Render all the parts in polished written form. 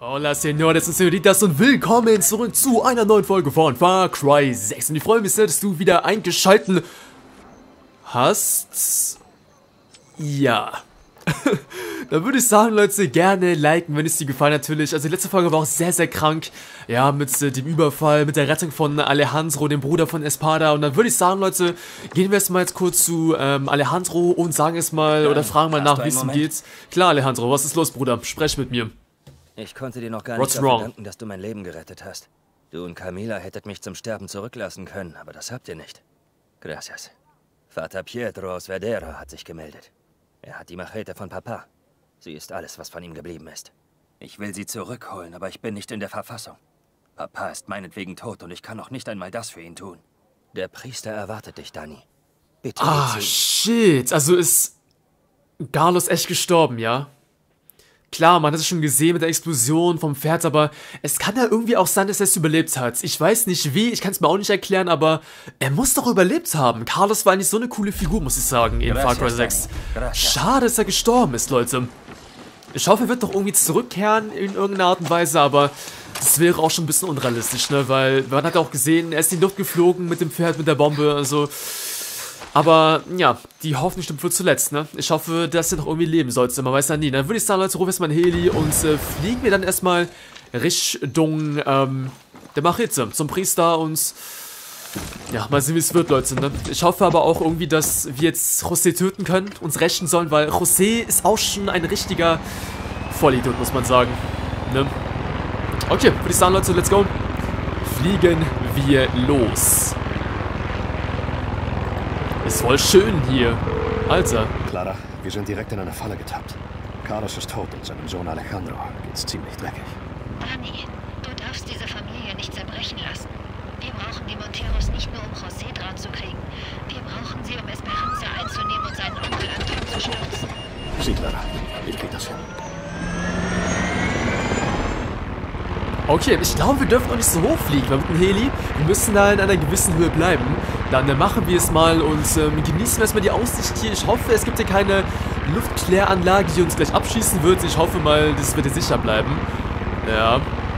Hola, Señores und Señoritas und willkommen zurück zu einer neuen Folge von Far Cry 6. Und ich freue mich sehr, dass du wieder eingeschalten hast. Ja. Da würde ich sagen, Leute, gerne liken, wenn es dir gefallen hat, natürlich. Also die letzte Folge war auch sehr, sehr krank. Ja, mit dem Überfall, mit der Rettung von Alejandro, dem Bruder von Espada. Und dann würde ich sagen, Leute, gehen wir jetzt mal jetzt kurz zu Alejandro und sagen es mal oder fragen mal nach, wie es ihm geht. Klar, Alejandro, was ist los, Bruder? Sprech mit mir. Ich konnte dir noch gar nicht dafür danken, dass du mein Leben gerettet hast. Du und Camila hättet mich zum Sterben zurücklassen können, aber das habt ihr nicht. Gracias. Vater Pietro aus Verdera hat sich gemeldet. Er hat die Machete von Papa. Sie ist alles, was von ihm geblieben ist. Ich will sie zurückholen, aber ich bin nicht in der Verfassung. Papa ist meinetwegen tot und ich kann noch nicht einmal das für ihn tun. Der Priester erwartet dich, Dani. Bitte. Ah, shit. Also ist Carlos echt gestorben, ja? Klar, man hat es schon gesehen mit der Explosion vom Pferd, aber es kann ja irgendwie auch sein, dass er es überlebt hat. Ich weiß nicht wie, ich kann es mir auch nicht erklären, aber er muss doch überlebt haben. Carlos war eigentlich so eine coole Figur, muss ich sagen, in Far Cry 6. Schade, dass er gestorben ist, Leute. Ich hoffe, er wird doch irgendwie zurückkehren in irgendeiner Art und Weise, aber das wäre auch schon ein bisschen unrealistisch, ne? Weil man hat auch gesehen, er ist in die Luft geflogen mit dem Pferd, mit der Bombe, also... Aber, ja, die Hoffnung stimmt für zuletzt, ne? Ich hoffe, dass ihr noch irgendwie leben solltet, man weiß ja nie. Dann würde ich sagen, Leute, ruf erstmal ein Heli und fliegen wir dann erstmal Richtung, der Machete, zum Priester und... Ja, mal sehen, wie es wird, Leute, ne? Ich hoffe aber auch irgendwie, dass wir jetzt José töten können, uns rächen sollen, weil José ist auch schon ein richtiger Vollidiot, muss man sagen, ne? Okay, würde ich sagen, Leute, let's go. Fliegen wir los. Ist voll schön hier. Alter. Clara, wir sind direkt in eine Falle getappt. Carlos ist tot und seinem Sohn Alejandro geht's ziemlich dreckig. Dani, du darfst diese Familie nicht zerbrechen lassen. Wir brauchen die Monteros nicht nur, um José dran zu kriegen. Wir brauchen sie, um Esperanza einzunehmen und seinen Onkel Anton zu stürzen. Sie, Clara. Ich krieg das hin. Okay, ich glaube, wir dürfen noch nicht so hoch fliegen, weil mit dem Heli, wir müssen da in einer gewissen Höhe bleiben. Dann machen wir es mal und genießen wir erstmal die Aussicht hier. Ich hoffe, es gibt hier keine Luftkläranlage, die uns gleich abschießen wird. Ich hoffe mal, das wird hier sicher bleiben. Ja.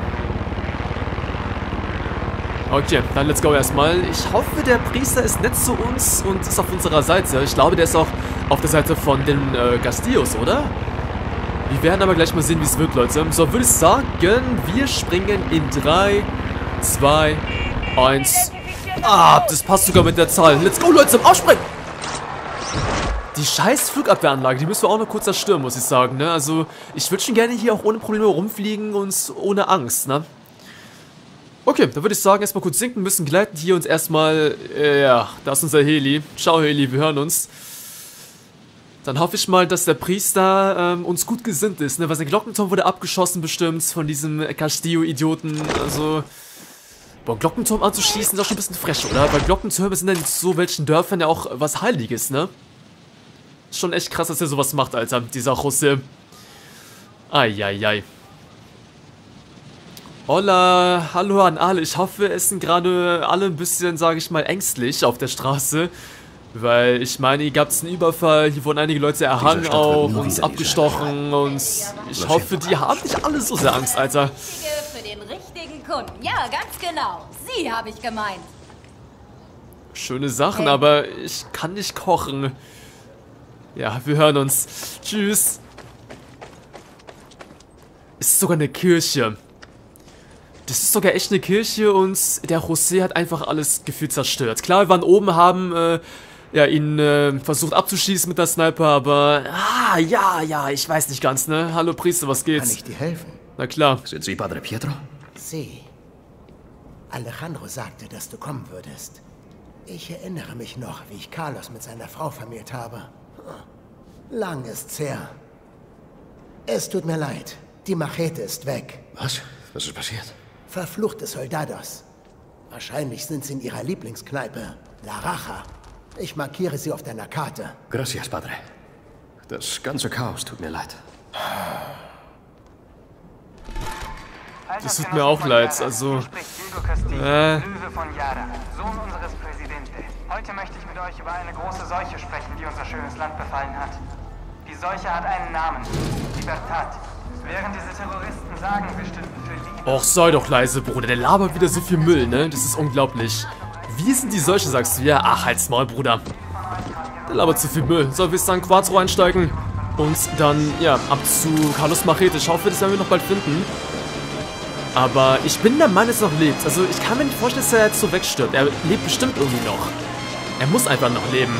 Okay, dann let's go erstmal. Ich hoffe, der Priester ist nett zu uns und ist auf unserer Seite. Ich glaube, der ist auch auf der Seite von den Castillos, oder? Wir werden aber gleich mal sehen, wie es wird, Leute. So, würde ich sagen, wir springen in 3, 2, 1. Ah, das passt sogar mit der Zahl. Let's go, Leute, zum Aufspringen! Die scheiß Flugabwehranlage, die müssen wir auch noch kurz zerstören, muss ich sagen, ne? Also, ich würde schon gerne hier auch ohne Probleme rumfliegen und ohne Angst, ne? Okay, dann würde ich sagen, erstmal kurz sinken müssen, gleiten hier uns erstmal, ja, da ist unser Heli. Ciao, Heli, wir hören uns. Dann hoffe ich mal, dass der Priester uns gut gesinnt ist, ne? Weil sein Glockenturm wurde abgeschossen bestimmt von diesem Castillo-Idioten, also... Boah, Glockenturm anzuschießen ist auch schon ein bisschen frech, oder? Weil Glockentürme sind dann in so welchen Dörfern ja auch was Heiliges, ne? Ist schon echt krass, dass er sowas macht, Alter, dieser José. Eieiei. Hola, hallo an alle. Ich hoffe, es sind gerade alle ein bisschen, sage ich mal, ängstlich auf der Straße. Weil, ich meine, hier gab es einen Überfall, hier wurden einige Leute erhangen auch, uns abgestochen und ich hoffe, die haben nicht alle so sehr Angst, Alter. Für den richtigen Kunden. Ja, ganz genau. Sie habe ich gemeint. Schöne Sachen, aber ich kann nicht kochen. Ja, wir hören uns. Tschüss. Es ist sogar eine Kirche. Das ist sogar echt eine Kirche und der José hat einfach alles gefühlt zerstört. Klar, wir waren oben, haben ja, ihn versucht abzuschießen mit der Sniper, aber... ja, ich weiß nicht ganz, ne? Hallo Priester, was geht's? Kann ich dir helfen? Na klar. Sind Sie Padre Pietro? Sie. Alejandro sagte, dass du kommen würdest. Ich erinnere mich noch, wie ich Carlos mit seiner Frau vermählt habe. Lang ist's her. Es tut mir leid. Die Machete ist weg. Was? Was ist passiert? Verfluchte Soldados. Wahrscheinlich sind sie in ihrer Lieblingskneipe, La Raja. Ich markiere sie auf deiner Karte. Gracias, Padre. Das ganze Chaos tut mir leid. Das tut mir auch leid, also... Löwe von Yara, Sohn unseres Präsidenten. Heute möchte ich mit euch über eine große Seuche sprechen, die unser schönes Land befallen hat. Die Seuche hat einen Namen. Libertad. Während diese Terroristen sagen, wir stünden für Liebe. Och, sei doch leise, Bruder. Der labert wieder so viel Müll, ne? Das ist unglaublich. Wie sind die solche, sagst du? Ja, ach, halt's Maul, Bruder. Der labert zu viel Müll. Soll wir dann Quattro einsteigen? Und dann, ja, ab zu Carlos Machete. Ich hoffe, das werden wir noch bald finden. Aber ich bin der Mann, dass er noch lebt. Also, ich kann mir nicht vorstellen, dass er jetzt so wegstirbt. Er lebt bestimmt irgendwie noch. Er muss einfach noch leben.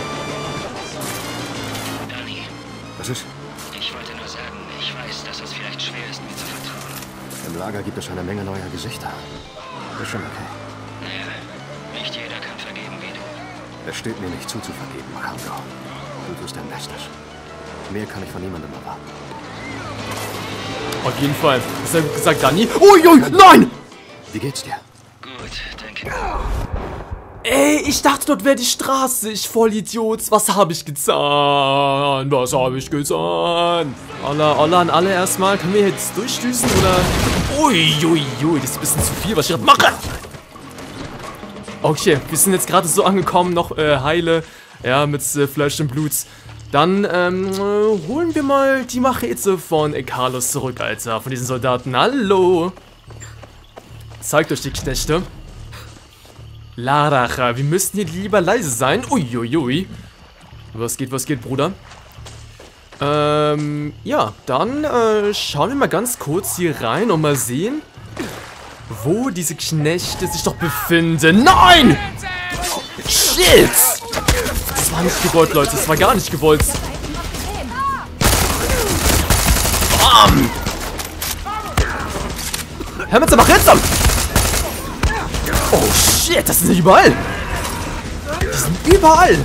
Dani. Was ist? Ich wollte nur sagen, ich weiß, dass es vielleicht schwer ist, mir zu vertrauen. Im Lager gibt es eine Menge neuer Gesichter. Das ist schon okay. Naja, nicht jeder kann vergeben wie du. Es steht mir nicht zu vergeben, Alejandro. Du tust dein Bestes. Mehr kann ich von niemandem erwarten. Auf jeden Fall. Das hat er gesagt, Dani. Uiui, nein! Wie geht's dir? Gut, danke. Ey, ich dachte, dort wäre die Straße. Ich Vollidiot. Was habe ich getan? Was habe ich getan? Olla an alle erstmal. Können wir jetzt durchdüsen oder? Uiuiui, das ist ein bisschen zu viel, was ich gerade mache. Okay, wir sind jetzt gerade so angekommen, noch heile. Ja, mit Fleisch und Blut. Dann holen wir mal die Machete von Carlos zurück, Alter. Von diesen Soldaten. Hallo. Zeigt euch die Knechte. Laracha, wir müssten hier lieber leise sein. Uiuiui. Was geht, Bruder? Ja, dann schauen wir mal ganz kurz hier rein und mal sehen, wo diese Knechte sich doch befinden. Nein! Shit! Das war nicht gewollt, Leute. Das war gar nicht gewollt. Bam! Hör mit der Machete! Oh shit, das sind ja überall! Die sind überall!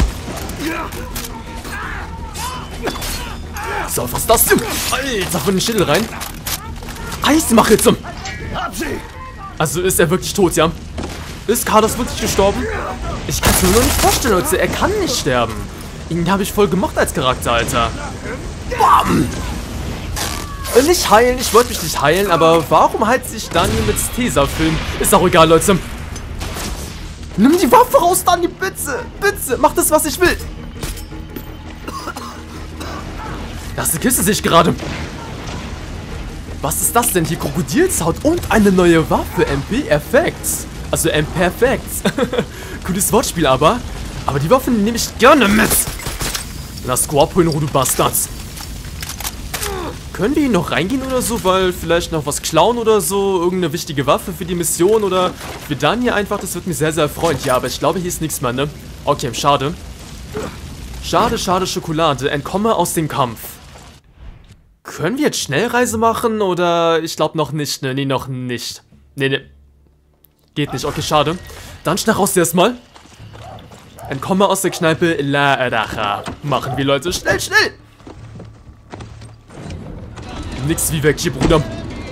So, was ist das denn? Alter, von den Schädel rein. Eismachete! Also ist er wirklich tot, ja? Ist Carlos wirklich gestorben? Ich kann es mir nur nicht vorstellen, Leute. Er kann nicht sterben. Ihn habe ich voll gemocht als Charakter, Alter. Bam! Nicht heilen, ich wollte mich nicht heilen, aber warum heilt sich Dani mit Tesafilm? Ist auch egal, Leute. Nimm die Waffe raus, Dani, bitte! Bitte, mach das, was ich will! Da ist eine Kiste, sehe ich gerade. Was ist das denn hier? Krokodilshaut und eine neue Waffe. MP-Effekt. Also M-Perfekt. Cooles Wortspiel aber. Aber die Waffen nehme ich gerne mit. Lass Scorpion, du Bastards. Können wir hier noch reingehen oder so? Weil vielleicht noch was klauen oder so. Irgendeine wichtige Waffe für die Mission oder für dann hier einfach. Das wird mich sehr, sehr freuen. Ja, aber ich glaube, hier ist nichts mehr, ne? Okay, schade. Schade, schade, Schokolade. Entkomme aus dem Kampf. Können wir jetzt Schnellreise machen oder? Ich glaube noch nicht, ne? Nee, noch nicht. Nee. Geht nicht, okay, schade. Dann schnell raus erstmal. Entkomme aus der Kneipe Laracha. Machen wir, Leute. Schnell, schnell! Nix wie weg hier, Bruder.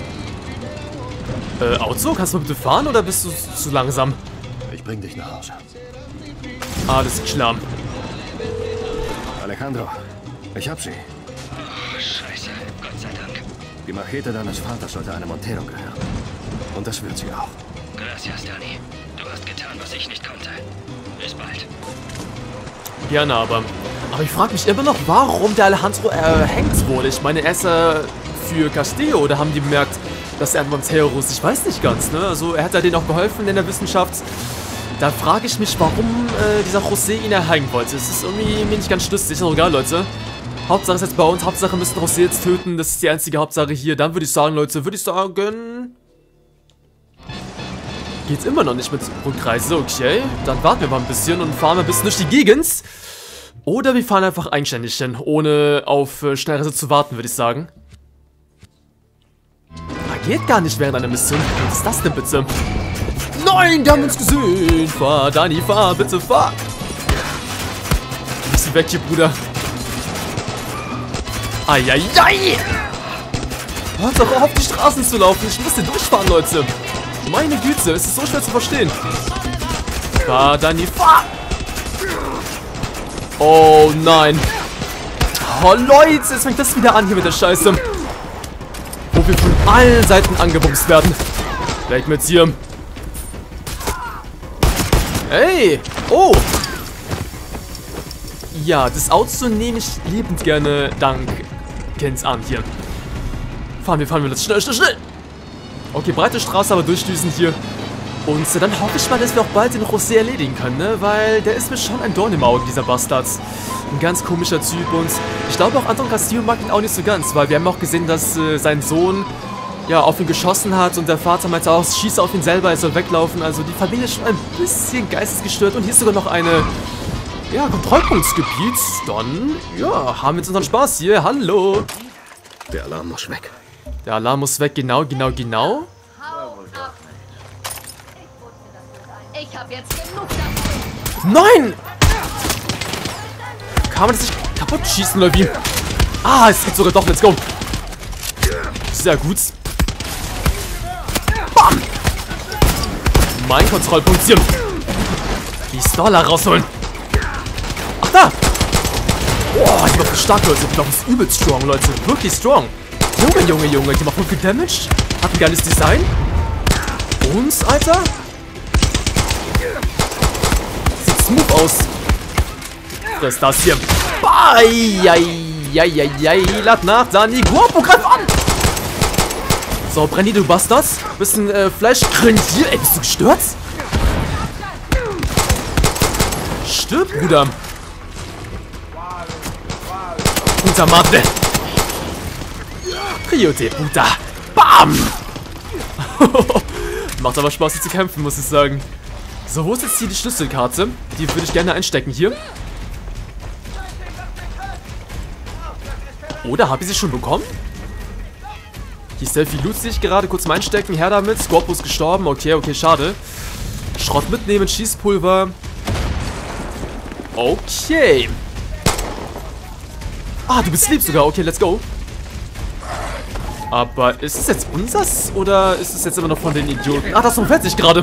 Auto? Kannst du bitte fahren oder bist du zu langsam? Ich bring dich nach Hause. Alles klar. Alejandro, ich hab sie. Oh, scheiße. Gott sei Dank. Die Machete deines Vaters sollte einem Montero gehören. Und das wird sie auch. Gracias, Dani. Du hast getan, was ich nicht konnte. Bis bald. Gerne, aber ich frage mich immer noch, warum der Alejandro erhängt wurde. Ich meine, er ist für Castillo, oder haben die bemerkt, dass er ein Montero ist? Ich weiß nicht ganz, ne? Also er hat ja denen auch geholfen in der Wissenschaft. Da frage ich mich, warum dieser José ihn erhängen wollte. Es ist irgendwie mir nicht ganz schlüssig. Ist auch egal, Leute. Hauptsache ist jetzt bei uns. Hauptsache müssen José jetzt töten. Das ist die einzige Hauptsache hier. Dann würde ich sagen, Leute, geht's immer noch nicht mit Rückreise, okay. Dann warten wir mal ein bisschen und fahren ein bisschen durch die Gegend. Oder wir fahren einfach eigenständig hin, ohne auf Schnellreise zu warten, würde ich sagen. Geht gar nicht während einer Mission. Was ist das denn bitte? Nein, die haben uns gesehen. Fahr, Dani, fahr, bitte fahr. Bist du weg hier, Bruder? Eieiei. Hört doch auf, die Straßen zu laufen. Ich muss hier durchfahren, Leute. Meine Güte, es ist so schwer zu verstehen. Fahr, Dani, fahr. Oh nein. Oh Leute, jetzt fängt das wieder an hier mit der Scheiße. Wo wir von allen Seiten angebumst werden. Weg mit hier. Hey. Oh. Ja, das Auto nehme ich liebend gerne dankend an hier. Fahren wir jetzt schnell. Okay, breite Straße, aber durchdüsen hier. Und dann hoffe ich mal, dass wir auch bald den José erledigen können, ne? Weil der ist mir schon ein Dorn im Auge, dieser Bastard. Ein ganz komischer Typ und ich glaube auch Anton Castillo mag ihn auch nicht so ganz, weil wir haben auch gesehen, dass sein Sohn ja auf ihn geschossen hat und der Vater meinte auch, schieß auf ihn selber, er soll weglaufen. Also die Familie ist schon ein bisschen geistesgestört und hier ist sogar noch eine, ja, Kontrollpunktsgebiet. Dann, ja, haben wir jetzt unseren Spaß hier. Hallo. Der Alarm muss weg. Der Alarm muss weg, genau. Ich hab jetzt genug davon. Nein! Kann man das nicht kaputt schießen oder wie? Ah, es geht sogar doch, let's go. Sehr gut. Bam! Mein Kontrollpunkt hier. Pistola rausholen. Ach da! Boah, die macht stark, Leute. Die macht ist übelst strong, Leute. Wirklich strong. Junge. Die macht voll viel Damage. Hat ein geiles Design. Und, Alter. Sieht smooth aus. Was ist das hier? Lad nach, Dani. Guapo, greif an! So, Brenny, du Bastards. Bisschen Fleisch grillen hier. Ey, bist du gestört? Stirb, Bruder. Puta madre. Rio de puta. Bam! Macht aber Spaß, hier zu kämpfen, muss ich sagen. So, wo ist jetzt hier die Schlüsselkarte? Die würde ich gerne einstecken hier. Oder habe ich sie schon bekommen? Hier ist sehr viel Loot, sehe ich gerade. Kurz mal einstecken. Her damit. Scorpio ist gestorben. Okay, schade. Schrott mitnehmen. Schießpulver. Okay. Ah, du bist lieb sogar. Okay, let's go. Aber ist es jetzt unsers? Oder ist es jetzt immer noch von den Idioten? Ah, das verfällt sich gerade.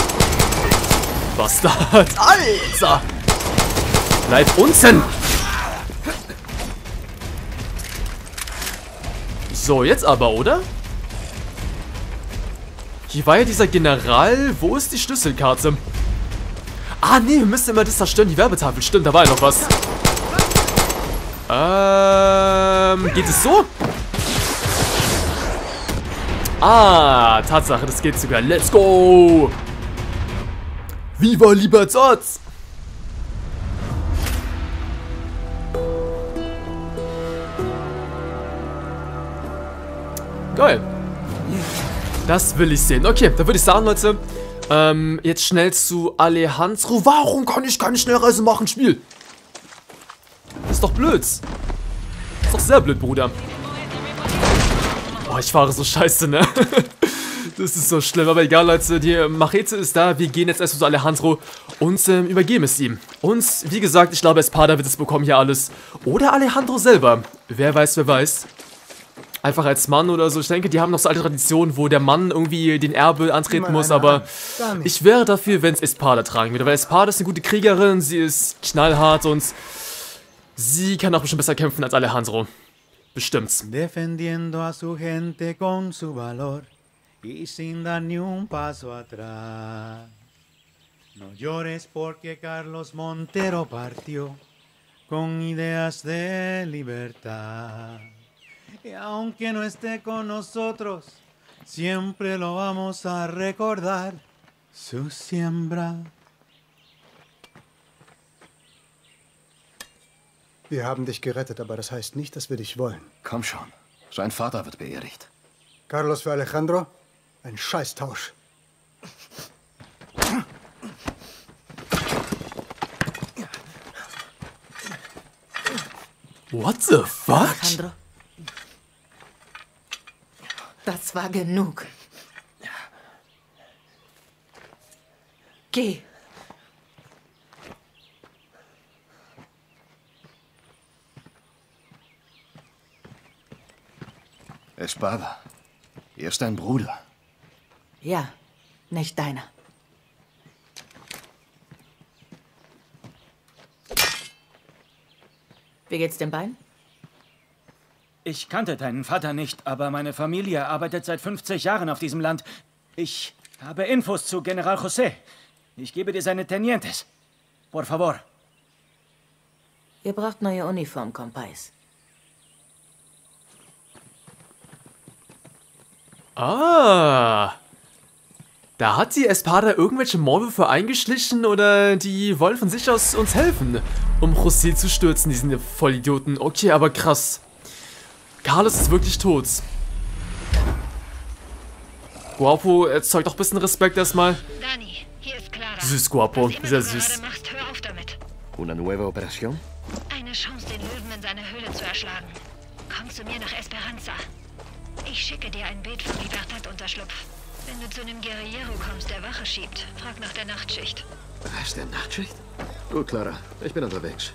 Bastard. Alter. Bleib unten. So, jetzt aber, oder? Hier war ja dieser General. Wo ist die Schlüsselkarte? Ah, nee, wir müssen immer das zerstören. Die Werbetafel. Stimmt, da war ja noch was. Geht es so? Ah, Tatsache, das geht sogar. Let's go! Viva Libertad! Geil. Das will ich sehen. Okay, dann würde ich sagen, Leute, jetzt schnell zu Alejandro. Warum kann ich keine Schnellreise machen, Spiel? Das ist doch blöd. Das ist doch sehr blöd, Bruder. Oh, ich fahre so scheiße, ne? Das ist so schlimm, aber egal, Leute. Die Machete ist da. Wir gehen jetzt erstmal zu Alejandro und übergeben es ihm. Und, wie gesagt, ich glaube, Espada wird es bekommen hier alles. Oder Alejandro selber. Wer weiß. Einfach als Mann oder so. Ich denke, die haben noch so alte Traditionen, wo der Mann irgendwie den Erbe antreten muss, aber ich wäre dafür, wenn es Espada tragen würde. Weil Espada ist eine gute Kriegerin, sie ist knallhart und sie kann auch bestimmt besser kämpfen als Alejandro. Bestimmt. Defendiendo a su gente con su valor y sin dar ni un paso atrás. No llores porque Carlos Montero partió con ideas de libertad. Y aunque no esté con nosotros, siempre lo vamos a recordar. Su siembra. Wir haben dich gerettet, aber das heißt nicht, dass wir dich wollen. Komm schon. Sein Vater wird beerdigt. Carlos für Alejandro? Ein Scheißtausch. What the fuck? Alejandro. Das war genug. Geh. Espada. Er ist dein Bruder. Ja, nicht deiner. Wie geht's dem Bein? Ich kannte deinen Vater nicht, aber meine Familie arbeitet seit 50 Jahren auf diesem Land. Ich habe Infos zu General José. Ich gebe dir seine Tenientes. Por favor. Ihr braucht neue Uniform, Compais. Ah. Da hat die Espada irgendwelche Maulwürfe eingeschlichen oder die wollen von sich aus uns helfen, um José zu stürzen, diesen Vollidioten. Okay, aber krass. Carlos ist wirklich tot. Guapo erzeugt auch ein bisschen Respekt erstmal. Dani, hier ist Clara. Süß, Guapo. Was immer Sehr du süß. gerade machst, hör auf damit. Una nueva operación? Eine Chance, den Löwen in seiner Höhle zu erschlagen. Komm zu mir nach Esperanza. Ich schicke dir ein Beet von Libertad-Unterschlupf. Wenn du zu einem Guerillero kommst, der Wache schiebt, frag nach der Nachtschicht. Was, der Nachtschicht? Gut, Clara. Ich bin unterwegs.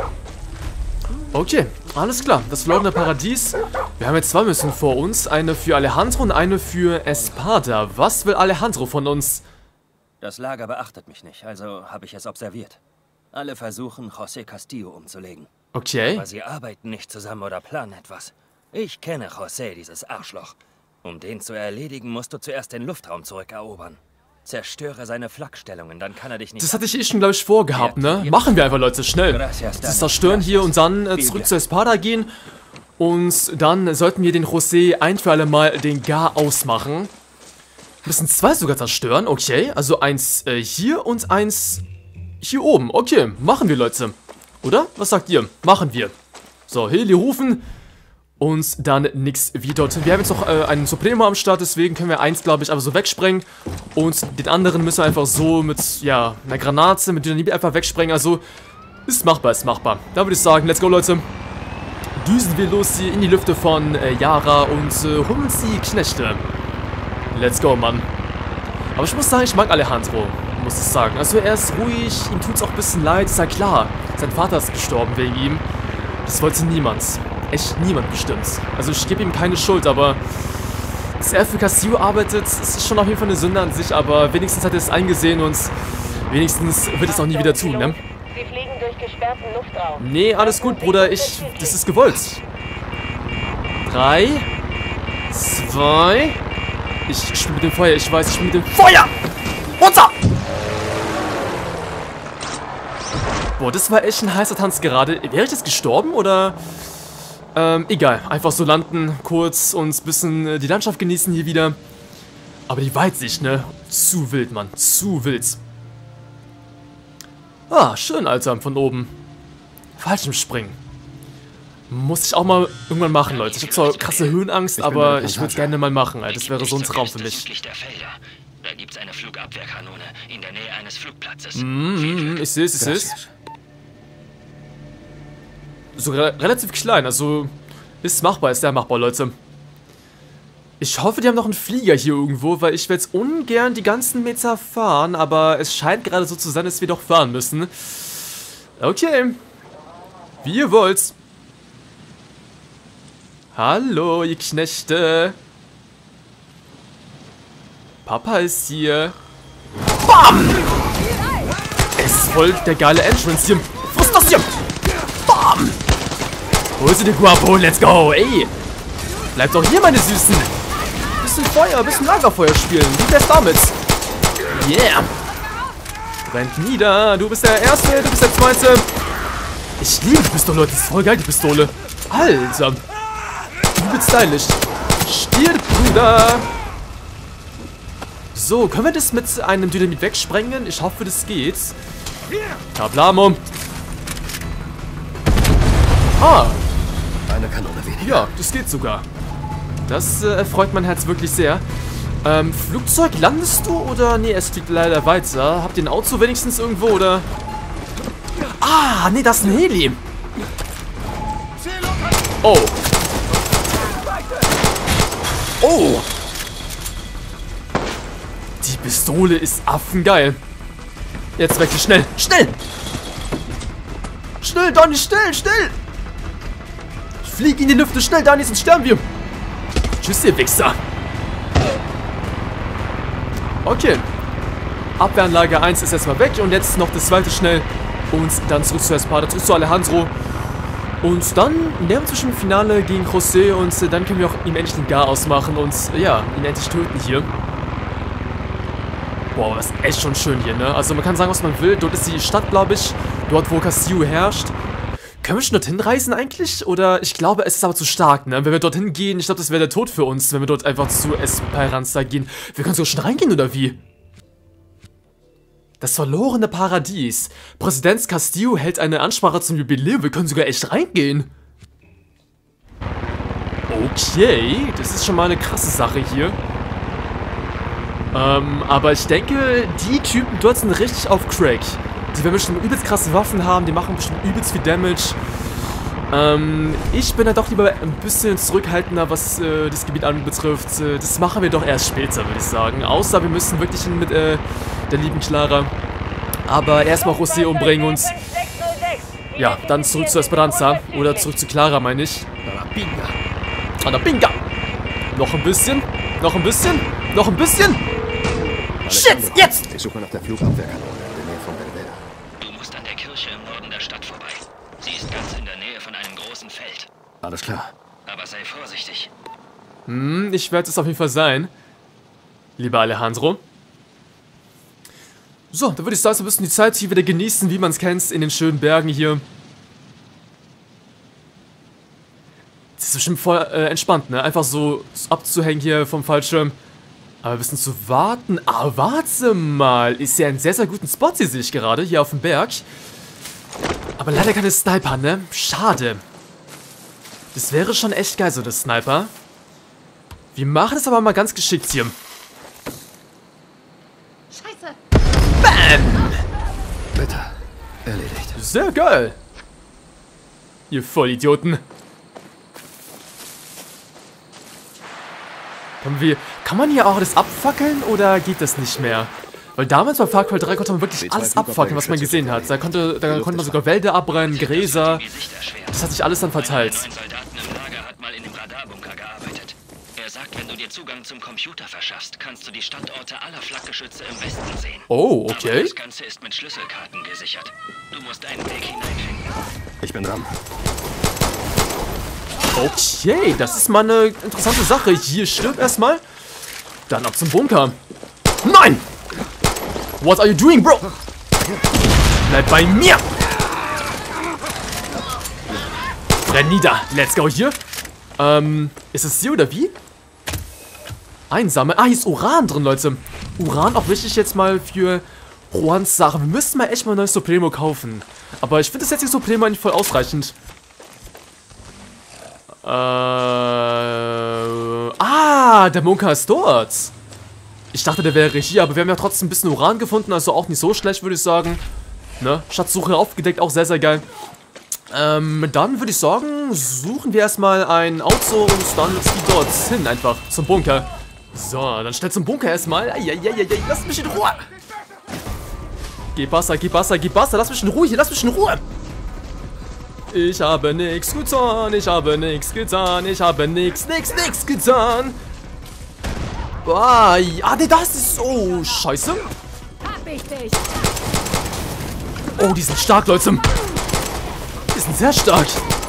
Okay, alles klar. Das verlorene Paradies. Wir haben jetzt 2 Missionen vor uns. Eine für Alejandro und eine für Espada. Was will Alejandro von uns? Das Lager beachtet mich nicht, also habe ich es observiert. Alle versuchen, José Castillo umzulegen. Okay. Aber sie arbeiten nicht zusammen oder planen etwas. Ich kenne José, dieses Arschloch. Um den zu erledigen, musst du zuerst den Luftraum zurückerobern. Zerstöre seine Flakstellungen, dann kann er dich nicht... Das hatte ich schon, glaube ich, vorgehabt, ne? Machen wir einfach, Leute, schnell. Das zerstören hier und dann zurück zur Espada gehen. Und dann sollten wir den José ein für alle Mal den Gar ausmachen. Müssen 2 sogar zerstören, okay. Also eins hier und eins hier oben. Okay, machen wir, Leute. Oder? Was sagt ihr? Machen wir. So, Heli rufen. Und dann nix wie dort. Wir haben jetzt noch einen Supremo am Start, deswegen können wir eins, glaube ich, einfach so wegsprengen. Und den anderen müssen wir einfach so mit, ja, einer Granate, mit Dynamit einfach wegsprengen. Also, ist machbar, ist machbar. Da würde ich sagen, let's go, Leute. Düsen wir los hier in die Lüfte von Yara und holen uns die Knechte. Let's go, Mann. Aber ich muss sagen, ich mag Alejandro, muss ich sagen. Also, er ist ruhig, ihm tut es auch ein bisschen leid, ist ja klar. Sein Vater ist gestorben wegen ihm. Das wollte niemand. Echt niemand bestimmt. Also ich gebe ihm keine Schuld, aber dass er für Castillo arbeitet, ist schon auf jeden Fall eine Sünde an sich, aber wenigstens hat er es eingesehen und wenigstens wird es auch nie wieder tun, ne? Sie fliegen durch gesperrten Luftraum. Nee, alles gut, Bruder, das ist gewollt. 3, 2, ich spiele mit dem Feuer, ich weiß, ich spiele mit dem Feuer! Runter! Boah, das war echt ein heißer Tanz gerade. Wäre ich jetzt gestorben oder... egal. Einfach so landen, kurz und ein bisschen die Landschaft genießen hier wieder. Aber die Weitsicht, ne? Zu wild, Mann. Zu wild. Ah, schön, Alter, von oben. Fallschirmspringen. Muss ich auch mal irgendwann machen, Leute. Ich habe zwar krasse Höhenangst, aber ich würde es gerne mal machen, Alter. Das wäre so ein Traum für mich. Da gibt's eine Flugabwehrkanone in der Nähe eines Flugplatzes. Ich sehe es, ich sehe es. Sogar relativ klein, also ist machbar, ist sehr machbar, Leute. Ich hoffe, die haben noch einen Flieger hier irgendwo, weil ich will jetzt ungern die ganzen Meter fahren, aber es scheint gerade so zu sein, dass wir doch fahren müssen. Okay. Wie ihr wollt. Hallo, ihr Knechte. Papa ist hier. BAM! Es ist voll der geile Entrance hier. Was ist das hier? BAM! Hol sie dir, Guapo, let's go, ey! Bleibt doch hier, meine Süßen! Bisschen Feuer, bisschen Lagerfeuer spielen. Wie wär's damit? Yeah! Brennt nieder. Du bist der Erste, du bist der Zweite. Ich liebe die Pistole, Leute. Das ist voll geil, die Pistole. Alter! Übel stylisch. Stirb, Bruder! So, können wir das mit einem Dynamit wegsprengen? Ich hoffe, das geht. Tablamo. Ah! Eine Kanone weniger. Ja, das geht sogar. Das erfreut mein Herz wirklich sehr. Flugzeug, landest du oder? Nee, es fliegt leider weiter. Habt ihr ein Auto wenigstens irgendwo oder? Ah, nee, das ist ein Heli. Oh. Oh. Die Pistole ist affengeil. Jetzt weg, schnell, schnell. Schnell, Donny, schnell, schnell. Flieg in die Lüfte, schnell, Dani, sonst sterben wir. Tschüss, ihr Wichser. Okay. Abwehranlage 1 ist erstmal weg und jetzt noch das zweite schnell. Und dann zurück zu Espada, zurück zu Alejandro. Und dann nähern wir zwischen dem Finale gegen José und dann können wir auch ihm endlich den Gar ausmachen und ja, ihn endlich töten hier. Boah, das ist echt schon schön hier, ne? Also man kann sagen, was man will. Dort ist die Stadt, glaube ich. Dort, wo Castillo herrscht. Können wir schon dorthin reisen eigentlich? Oder ich glaube, es ist aber zu stark, ne? Wenn wir dorthin gehen, ich glaube, das wäre der Tod für uns, wenn wir dort einfach zu Esperanza gehen. Wir können sogar schon reingehen, oder wie? Das verlorene Paradies. Präsident Castillo hält eine Ansprache zum Jubiläum. Wir können sogar echt reingehen. Okay, das ist schon mal eine krasse Sache hier. Aber ich denke, die Typen dort sind richtig auf Crack. Die werden bestimmt übelst krasse Waffen haben, die machen bestimmt übelst viel Damage. Ich bin da doch lieber ein bisschen zurückhaltender, was das Gebiet anbetrifft. Das machen wir doch erst später, würde ich sagen. Außer wir müssen wirklich mit der lieben Clara. Aber erstmal José umbringen uns. Ja, dann zurück zu Esperanza. Oder zurück zu Clara, meine ich. An der Pinga. Noch ein bisschen. Noch ein bisschen. Noch ein bisschen. Shit, jetzt! Ich suche nach der Flugabwehrkanone in der Nähe von Berbera. Du musst an der Kirche im Norden der Stadt vorbei. Sie ist ganz in der Nähe von einem großen Feld. Alles klar. Aber sei vorsichtig. Ich werde es auf jeden Fall sein. Lieber Alejandro. So, dann würde ich sagen, wir müssen die Zeit hier wieder genießen, wie man es kennt, in den schönen Bergen hier. Das ist bestimmt voll entspannt, ne? Einfach so abzuhängen hier vom Fallschirm. Aber ein bisschen zu warten. Ah, warte mal. Ist ja ein sehr, sehr guten Spot, hier sehe ich gerade, hier auf dem Berg. Aber leider keine Sniper, ne? Schade. Das wäre schon echt geil, so das Sniper. Wir machen es aber mal ganz geschickt hier. Scheiße. Bam! Bitte. Erledigt. Sehr geil. Ihr Vollidioten. Kann man hier auch alles abfackeln oder geht das nicht mehr? Weil damals bei Far Cry 3 konnte man wirklich alles abfackeln, was man gesehen hat. Da konnte man sogar Wälder abbrennen, Gräser. Das hat sich alles dann verteilt. Ein Soldaten im Lager hat mal in dem Radarbunker gearbeitet. Er sagt, wenn du dir Zugang zum Computer verschaffst, kannst du die Standorte aller Flakgeschütze im Westen sehen. Oh, okay. Aber das Ganze ist mit Schlüsselkarten gesichert. Du musst einen Weg hineinfinden. Ich bin dran. Okay, das ist mal eine interessante Sache. Hier stirbt erstmal. Dann ab zum Bunker. Nein! What are you doing, bro? Bleib bei mir! Renn nieder. Let's go hier. Ist es hier oder wie? Einsammeln. Ah, hier ist Uran drin, Leute. Uran auch wichtig jetzt mal für Juans Sache. Wir müssen mal echt mal ein neues Supremo kaufen. Aber ich finde das jetzige Supremo eigentlich voll ausreichend. Der Bunker ist dort. Ich dachte, der wäre hier, aber wir haben ja trotzdem ein bisschen Uran gefunden, also auch nicht so schlecht, würde ich sagen. Ne? Schatzsuche aufgedeckt, auch sehr, sehr geil. Dann würde ich sagen, suchen wir erstmal ein Auto und dann geht dort hin, einfach zum Bunker. So, dann schnell zum Bunker erstmal. Lass mich in Ruhe. Gib Wasser, lass mich in Ruhe hier, lass mich in Ruhe. Ich habe nichts getan, ich habe nichts getan. Boah, ja, das ist so scheiße. Hab ich dich. Oh, die sind stark, Leute. Die sind sehr stark.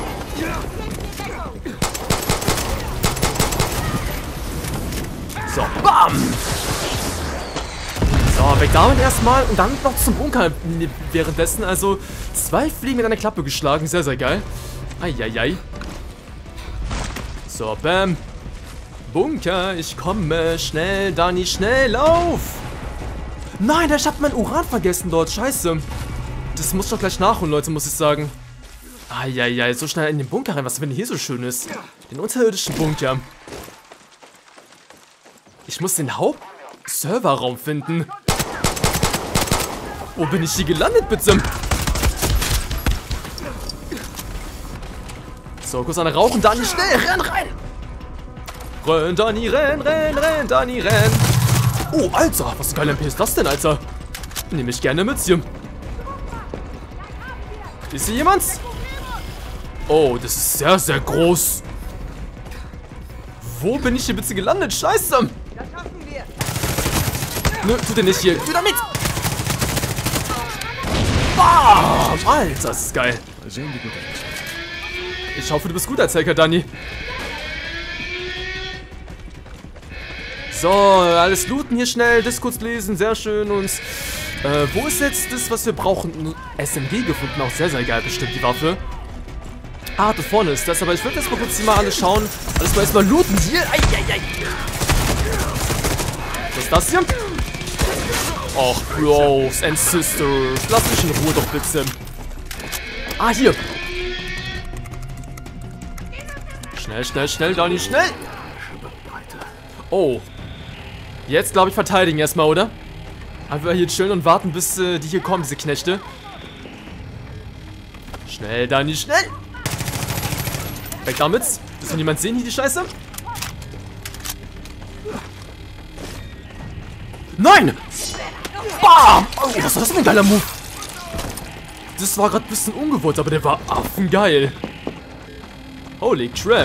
So, bam. So, weg damit erstmal und dann noch zum Bunker währenddessen. Also 2 Fliegen mit einer Klappe geschlagen. Sehr, sehr geil. Eieiei. So, bam. Bunker, ich komme. Schnell, Dani, schnell, lauf. Nein, ich habe mein Uran vergessen dort. Scheiße. Das muss doch gleich nachholen, Leute, muss ich sagen. Eieiei, so schnell in den Bunker rein. Was, wenn hier so schön ist? Den unterirdischen Bunker. Ich muss den Hauptserverraum finden. Wo bin ich hier gelandet, bitte? So, kurz eine rauchen, Dani, schnell, renn rein! Renn, Dani, renn, Dani, renn! Oh, Alter, was für ein MP ist das denn, Alter? Nehme ich gerne mit hier. Ist hier jemand? Oh, das ist sehr, sehr groß. Wo bin ich hier bitte gelandet? Scheiße! Nö, tut er nicht hier. Tu damit! Bam! Alter, das ist geil. Ich hoffe, du bist gut als Hacker, Dani. So, alles looten hier schnell. Discords lesen, sehr schön. Und wo ist jetzt das, was wir brauchen? SMG gefunden, auch sehr, sehr geil bestimmt, die Waffe. Ah, da vorne ist das, aber ich würde jetzt mal kurz hier mal alle schauen. Alles mal erstmal looten hier. Ei. Was ist das hier? Och, Bros and Sisters. Lass mich in Ruhe doch bitte. Ah, hier. Schnell, Donny, schnell. Oh. Jetzt, glaube ich, verteidigen erstmal, oder? Einfach hier chillen und warten, bis die hier kommen, diese Knechte. Schnell, Donny, schnell. Weg damit. Muss noch niemand sehen hier, die Scheiße? Nein! Bam! Oh, was war das für ein geiler Move? Das war gerade ein bisschen ungewollt, aber der war affengeil. Holy crap.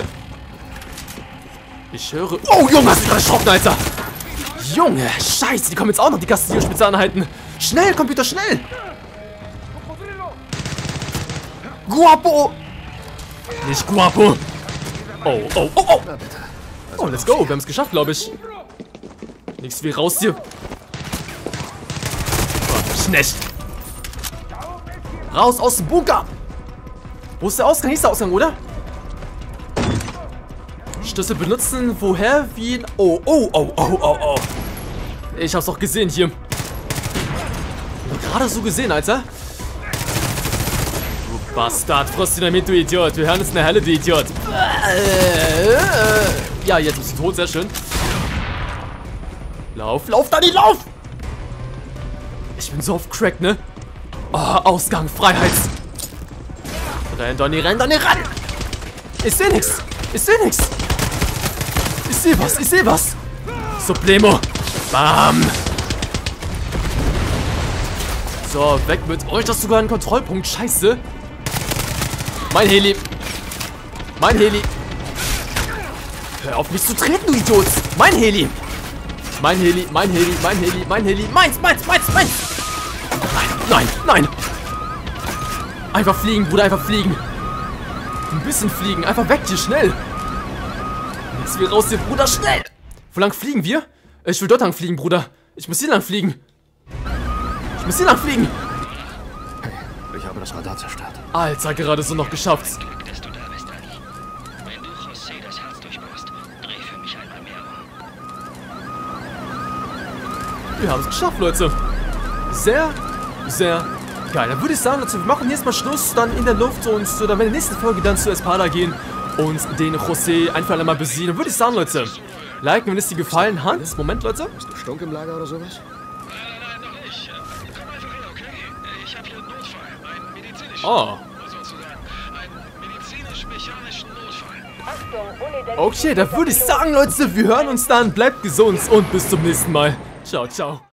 Ich höre... Oh, Junge, hast du gerade erschrocken, Alter? Junge, scheiße, die kommen jetzt auch noch, die Castillo-Spezialeinheiten. Schnell, Computer, schnell! Guapo! Nicht Guapo! Oh. Oh, let's go, wir haben es geschafft, glaube ich. Nichts wie raus hier. Oh, schnell. Raus aus dem Bunker! Wo ist der Ausgang? Hier ist der Ausgang, oder? Schlüssel benutzen. Woher? Wie? Oh. Ich hab's doch gesehen hier. Gerade so gesehen, Alter. Du Bastard. Frostdynamit, du Idiot. Wir hören uns in der Hölle, du Idiot. Ja, jetzt bist du tot. Sehr schön. Lauf, Dani, lauf! Ich bin so auf Crack, ne? Oh, Ausgang, Freiheit. Renn, Donny, renn! Ich seh nix. Ich seh was. Sublemo. Bam. So, weg mit euch. Das ist sogar ein Kontrollpunkt. Scheiße. Mein Heli. Hör auf mich zu treten, du Idiot. Mein Heli. Meins. Nein. Einfach fliegen, Bruder, einfach fliegen. Ein bisschen fliegen. Einfach weg hier, schnell. Nichts wie raus hier, Bruder, schnell. Wo lang fliegen wir? Ich will dort lang fliegen, Bruder. Ich muss hier lang fliegen. Hey, ich habe das Radar zerstört. Alter, gerade so noch geschafft. Glück, dass du da bist, Dani. Wenn du José das Herz durchbohrst, dreh für mich einmal mehr um. Wir haben es geschafft, Leute. Sehr geil. Dann würde ich sagen, Leute, wir machen jetzt mal Schluss dann in der Luft und dann in der nächsten Folge dann zu Espada gehen und den José ein für alle Mal besiegen. Dann würde ich sagen, Leute, liken, wenn es dir gefallen hat. Moment, Leute. Hast du Stunk im Lager oder sowas? Nein, noch nicht. Komm einfach hin, okay? Ich habe hier einen Notfall. Einen medizinischen. Oh. Sozusagen. Einen medizinisch-mechanischen Notfall. Achtung, Okay, dann würde ich sagen, Leute, wir hören uns dann. Bleibt gesund und bis zum nächsten Mal. Ciao.